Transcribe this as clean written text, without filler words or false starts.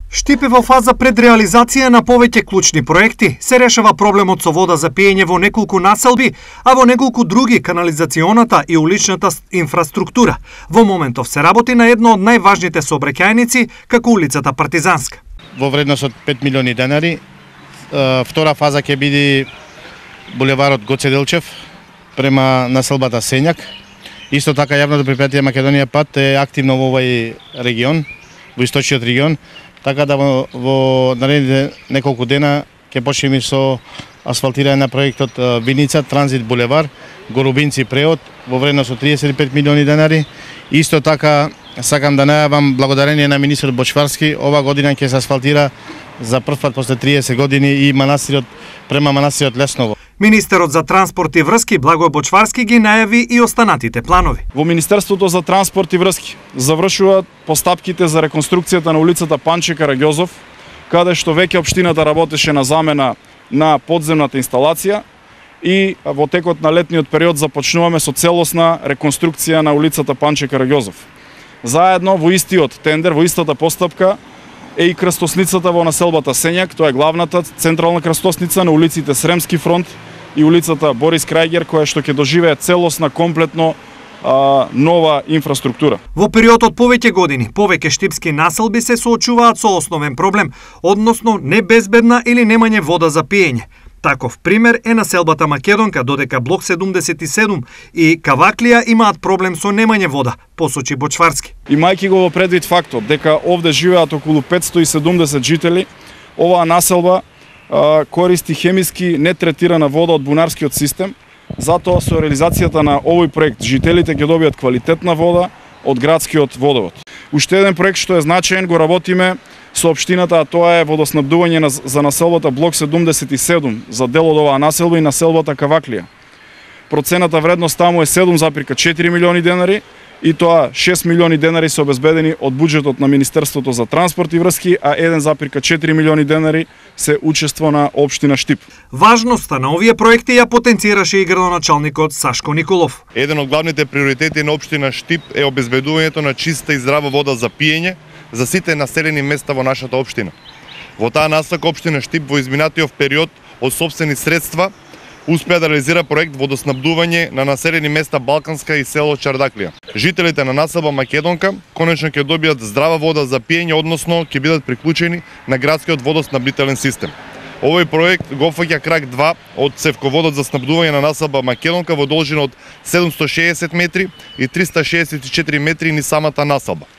Штип е во фаза пред реализација на повеќе клучни проекти. Се решава проблемот со вода за пиење во неколку населби, а во неколку други канализационата и уличната инфраструктура. Во моментов се работи на едно од најважните сообраќајници, како улицата Партизанска. Во вредност од 5 милиони денари. Втора фаза ќе биде булеварот Гоце Делчев према населбата Сењак. Исто така јавното предпријатие Македонија пат е активно во овој регион, во источниот регион. Така да во наредните неколку дена ќе почнеме со асфалтирање на проектот Виница, Транзит булевар, Голубинци преод во вредност од 35 милиони денари. Исто така сакам да најавам благодарение на министерот Бочварски, ова година ќе се асфалтира за прв пат после 30 години и манастирот према манастирот Лесново. Министерот за транспорт и врски Благој Бочварски ги најави и останатите планови. Во Министерството за транспорт и врски завршуваат постапките за реконструкцијата на улицата Панче Караѓозов, каде што веќе општината работеше на замена на подземната инсталација и во текот на летниот период започнуваме со целосна реконструкција на улицата Панче Караѓозов. Заедно во истиот тендер, во истата постапка е и крстосницата во населбата Сењак, тоа е главната централна крстосница на улиците Сремски фронт и улицата Борис Крајгер, која што ќе доживее целосна, комплетно нова инфраструктура. Во период од повеќе години, повеќе штипски населби се соочуваат со основен проблем, односно небезбедна или немање вода за пиење. Таков пример е населбата Македонка, додека блок 77 и Каваклија имаат проблем со немање вода, посочи Бочварски. Имајќи го во предвид фактот дека овде живеат околу 570 жители, оваа населба користи хемиски нетретирана вода од бунарскиот систем. Затоа со реализацијата на овој проект жителите ќе добијат квалитетна вода од градскиот водовод. Уште еден проект што е значаен го работиме со општината, а тоа е водоснабдување за населбата блок 77 за дел од оваа населба и населбата Каваклија. Процената вредност таму е 7,4 милиони денари и тоа 6 милиони денари се обезбедени од буџетот на Министерството за транспорт и врски, а 1,4 милиони денари се учество на општина Штип. Важноста на овие проекти ја потенцираше и градоначалникот Сашко Николов. Еден од главните приоритети на општина Штип е обезбедувањето на чиста и здрава вода за пиење за сите населени места во нашата општина. Во таа насока општина Штип во изминатиот период од сопствени средства успеа да реализира проект водоснабдување на населени места Балканска и село Чардаклија. Жителите на населба Македонка конечно ќе добијат здрава вода за пиење, односно ќе бидат приклучени на градскиот водоснабдителен систем. Овој проект го опфаќа крак 2 од цевководот за снабдување на населба Македонка во должина од 760 метри и 364 метри низ самата населба.